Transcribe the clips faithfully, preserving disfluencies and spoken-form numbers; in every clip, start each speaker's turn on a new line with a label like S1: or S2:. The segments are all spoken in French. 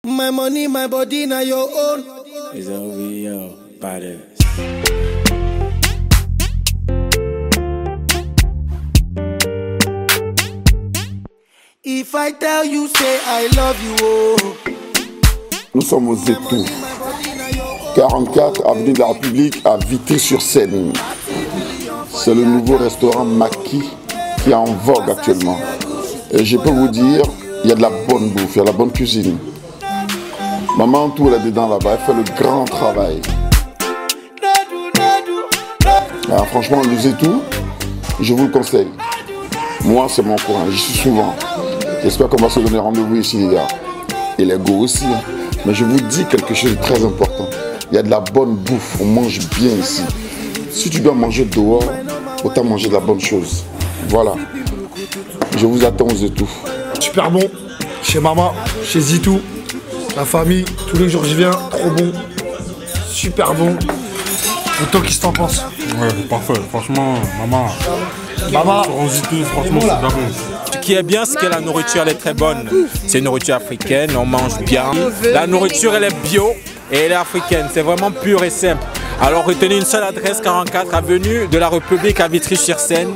S1: My money, my body, now your own.
S2: It's O V O, badass.
S1: If I tell you, say I love you, oh.
S3: Nous sommes aux Étoux, quarante-quatre avenue de la République à Vitry-sur-Seine. C'est le nouveau restaurant Maki qui est en vogue actuellement. Et je peux vous dire, il y a de la bonne bouffe, il y a de la bonne cuisine. Maman, tout là-dedans, là-bas, elle fait le grand travail. Alors, franchement, les Étoux, je vous le conseille. Moi, c'est mon coin, j'y suis souvent. J'espère qu'on va se donner rendez-vous ici, les gars. Et les go aussi. Hein. Mais je vous dis quelque chose de très important. Il y a de la bonne bouffe, on mange bien ici. Si tu dois manger dehors, autant manger de la bonne chose. Voilà. Je vous attends aux Étoux.
S4: Super bon. Chez maman, chez Zitou. La famille, tous les jours je viens. Trop bon. Super bon. Et toi, qu'est-ce que t'en penses?
S5: Ouais, parfait. Franchement, maman.
S4: Maman.
S5: Sur Zitou, franchement, c'est bien bon.
S6: Ce qui est bien, c'est que la nourriture elle est très bonne. C'est une nourriture africaine, on mange bien. La nourriture elle est bio et elle est africaine. C'est vraiment pur et simple. Alors retenez une seule adresse, quarante-quatre avenue de la République à Vitry-sur-Seine.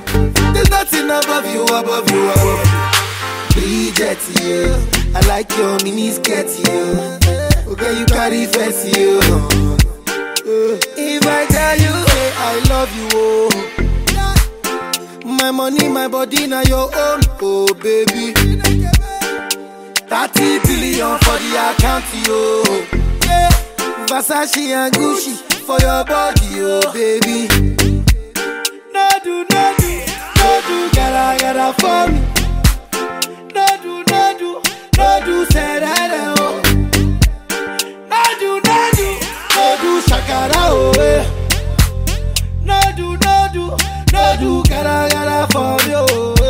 S1: My money, my body, now your own, oh baby. thirty billion for the account, yo. Yeah. Versace and Gucci for your body, oh baby. No do, no do, no do, gotta, gotta for me. No do, no do, no do, say that, oh. No do, no do, no do, shakara, oh, eh. No do, no do, no do, gotta, gotta for you.